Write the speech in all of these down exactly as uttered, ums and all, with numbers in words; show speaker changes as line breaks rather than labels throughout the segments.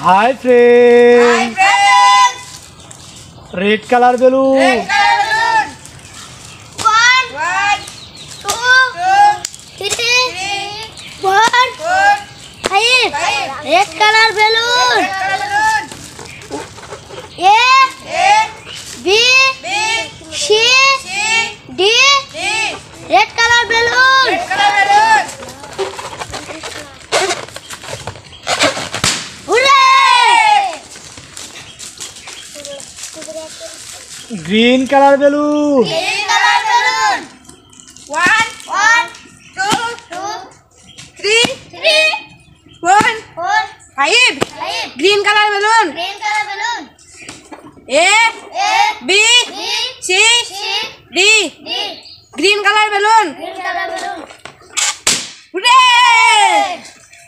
Hi friend, red colour balloon.
Red colour balloon. A B C D red colour balloon.
Green colour balloon.
One, one, two, two, three, three, four, four, five. Green color balloon.
Green color balloon.
A, B, C, D. Green color balloon.
Green color balloon.
Hooray!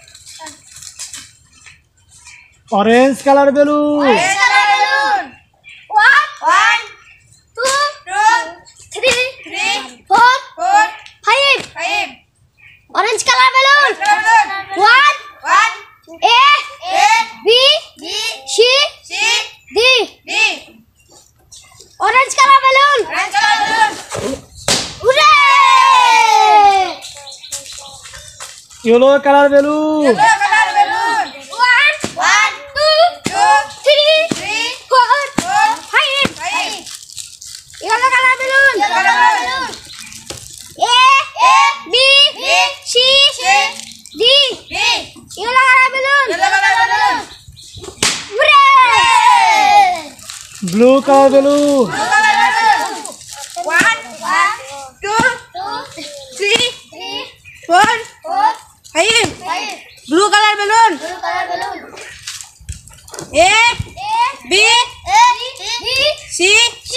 Orange colour balloon.
Orange color balloon. One, one, two,
Two,
three,
three,
four,
four,
five.
five.
Orange color balloon.
Color balloon.
One,
One,
A,
A,
B, C,
C,
D.
D.
Orange color balloon.
Orange color balloon.
Hooray!
Yellow colour balloon.
Yellow color balloon.
One, one, two,
Two,
three,
three,
four,
four,
five.
five.
Yellow color balloon.
Yellow color balloon.
A, B, C, D.
D.
Yellow color balloon.
Yellow color balloon.
Hooray!
Blue colour balloon.
Blue color balloon. One, two, three, four, five. Blue color balloon.
Blue color balloon.
A, B,
A, B,
C,
C,